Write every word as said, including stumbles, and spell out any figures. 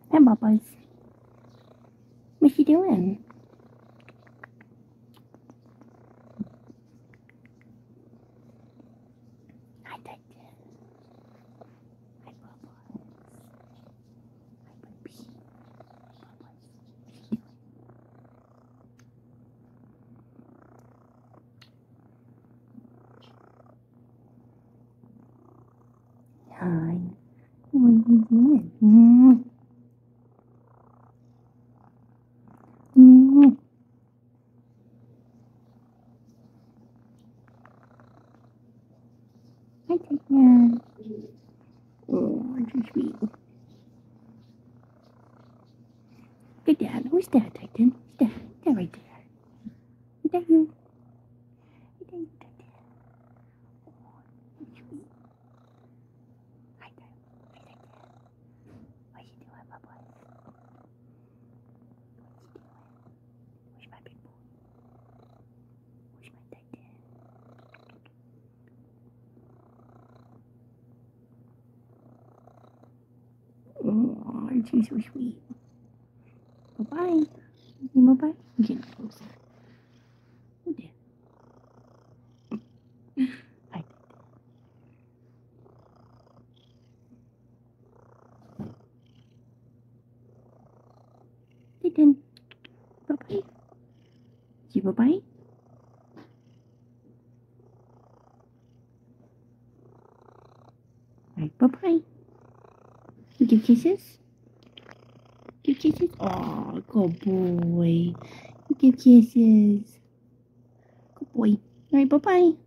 Hi, Bubbles. What you doing? Hi, Titan. Hi, Bubbles. Hi, Bubby. Bubbles. Hi. What are you doing? Mm. Mm. Hi, Titan. Oh, so sweet. Good dad. Who's that, Titan? Who's that? That right there. Is that you? Is that you, Titan? Oh, so sweet. Hi, Titan. Hi, Titan. What you doing, Bubbles? What you doing? Where's my big boy? Where's my Titan? Oh, she's so sweet. Bye-bye. Say bye-bye. I'm getting closer. Oh, there. Hi. Titan. Bye-bye. Say bye-bye. Alright, bye-bye. You give kisses? Give kisses? Oh, good boy. You give kisses. Good boy. Alright, bye-bye.